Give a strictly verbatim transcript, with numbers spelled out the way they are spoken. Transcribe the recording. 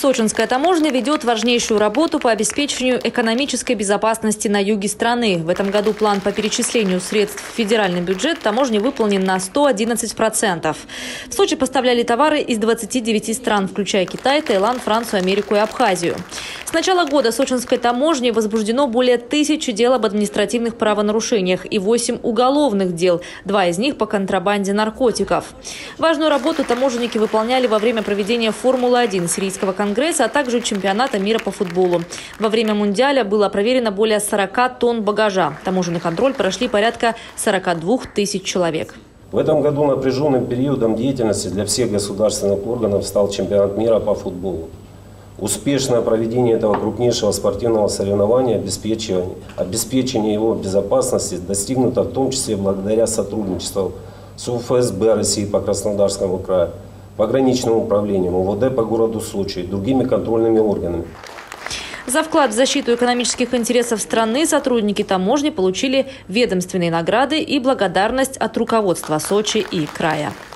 Сочинская таможня ведет важнейшую работу по обеспечению экономической безопасности на юге страны. В этом году план по перечислению средств в федеральный бюджет таможни выполнен на сто одиннадцать процентов. В Сочи поставляли товары из двадцати девяти стран, включая Китай, Таиланд, Францию, Америку и Абхазию. С начала года Сочинской таможней возбуждено более тысячи дел об административных правонарушениях и восемь уголовных дел, два из них по контрабанде наркотиков. Важную работу таможенники выполняли во время проведения Формулы один Сирийского конгресса, а также чемпионата мира по футболу. Во время мундиаля было проверено более сорока тонн багажа. Таможенный контроль прошли порядка сорока двух тысяч человек. В этом году напряженным периодом деятельности для всех государственных органов стал чемпионат мира по футболу. Успешное проведение этого крупнейшего спортивного соревнования, обеспечение, обеспечение его безопасности достигнуто в том числе благодаря сотрудничеству с У Эф Эс Бэ России по Краснодарскому краю, пограничным управлением, О В Д по городу Сочи и другими контрольными органами. За вклад в защиту экономических интересов страны сотрудники таможни получили ведомственные награды и благодарность от руководства Сочи и края.